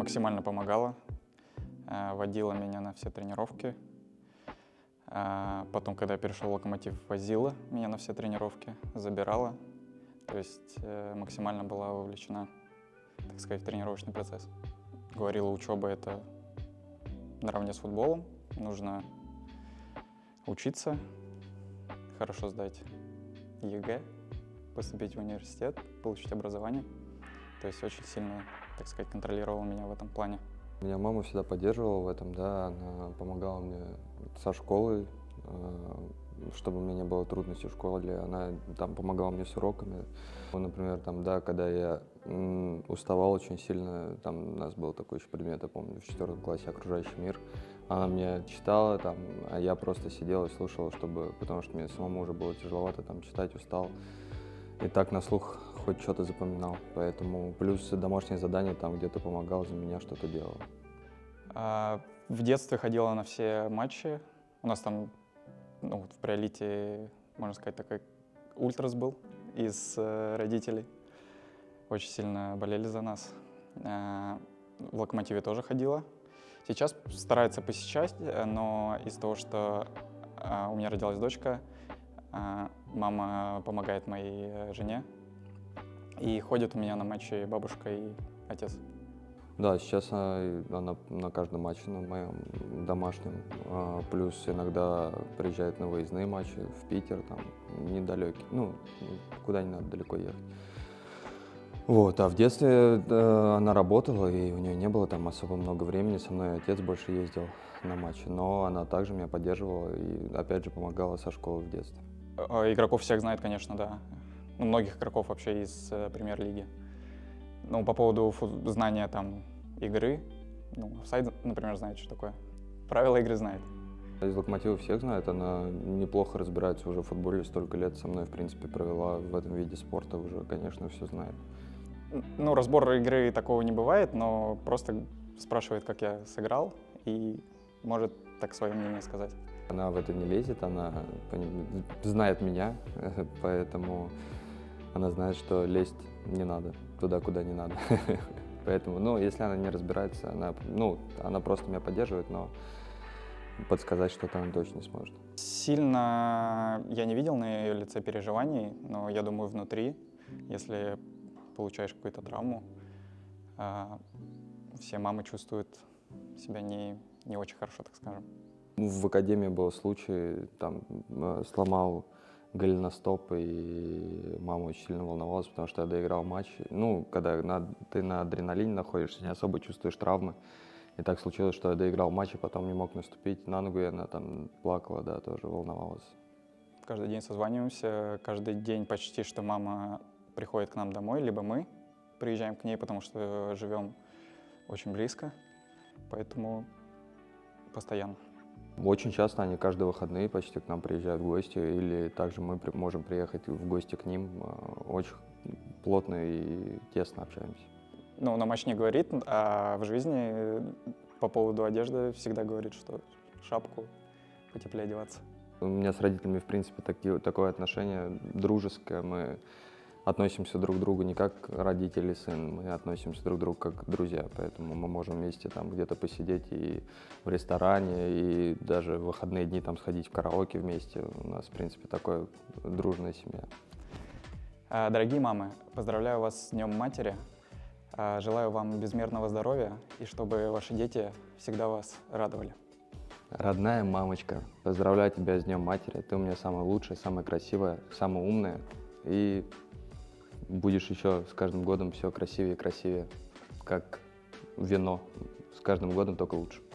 максимально помогала, водила меня на все тренировки. Потом, когда я перешел в «Локомотив», возила меня на все тренировки, забирала. То есть максимально была вовлечена, так сказать, в тренировочный процесс. Говорила, учеба — это наравне с футболом. Нужно учиться, хорошо сдать ЕГЭ, поступить в университет, получить образование. То есть очень сильно, так сказать, контролировала меня в этом плане. Меня мама всегда поддерживала в этом, да, она помогала мне со школой, чтобы у меня не было трудностей в школе, она там помогала мне с уроками. Например, там, да, когда я уставал очень сильно, там у нас был такой еще предмет, я помню, в 4 классе «Окружающий мир», она мне читала, там, а я просто сидел и слушал, потому что мне самому уже было тяжеловато там читать, устал. И так на слух хоть что-то запоминал, поэтому плюс домашние задания там где-то помогал, за меня что-то делал. В детстве ходила на все матчи. У нас там, в Приолите, можно сказать, такой ультрас был из родителей. Очень сильно болели за нас. В «Локомотиве» тоже ходила. Сейчас старается посещать, но из-за того, что у меня родилась дочка, мама помогает моей жене, и ходит у меня на матчи бабушка и отец. Да, сейчас она на каждом матче, на моем домашнем, плюс иногда приезжает на выездные матчи в Питер, там, недалекие, куда не надо далеко ехать. Вот, а в детстве она работала, и у нее не было там особо много времени, со мной отец больше ездил на матчи, но она также меня поддерживала и, опять же, помогала со школы в детстве. Игроков всех знает, конечно, да. Многих игроков вообще из премьер-лиги. По поводу знания там игры, офсайд, например, знает, что такое. Правила игры знает. Из «Локомотива» всех знает, она неплохо разбирается уже в футболе, столько лет со мной, в принципе, провела в этом виде спорта, уже, конечно, все знает. Разбор игры такого не бывает, но просто спрашивает, как я сыграл, и может так свое мнение сказать. Она в это не лезет, она знает меня, поэтому она знает, что лезть не надо туда, куда не надо. Поэтому, если она не разбирается, она просто меня поддерживает, но подсказать что-то она точно не сможет. Сильно я не видел на ее лице переживаний, но я думаю, внутри, если получаешь какую-то травму, все мамы чувствуют себя не очень хорошо, так скажем. В академии был случай, там сломал голеностоп, и мама очень сильно волновалась, потому что я доиграл матч. Когда ты на адреналине находишься, не особо чувствуешь травмы. И так случилось, что я доиграл матч, и потом не мог наступить на ногу, и она там плакала, да, тоже волновалась. Каждый день созваниваемся, каждый день почти что мама приходит к нам домой, либо мы приезжаем к ней, потому что живем очень близко, поэтому постоянно. Очень часто они каждые выходные почти к нам приезжают в гости, или также мы можем приехать в гости к ним. Очень плотно и тесно общаемся. На матч не говорит, а в жизни по поводу одежды всегда говорит, что шапку, потеплее одеваться. У меня с родителями, в принципе, такое отношение дружеское. Мы относимся друг к другу не как родители и сын, мы относимся друг к другу как друзья, поэтому мы можем вместе там где-то посидеть и в ресторане, и даже в выходные дни там сходить в караоке вместе. У нас, в принципе, такая дружная семья. Дорогие мамы, поздравляю вас с Днем Матери. Желаю вам безмерного здоровья и чтобы ваши дети всегда вас радовали. Родная мамочка, поздравляю тебя с Днем Матери. Ты у меня самая лучшая, самая красивая, самая умная. И будешь еще с каждым годом все красивее и красивее, как вино. С каждым годом только лучше.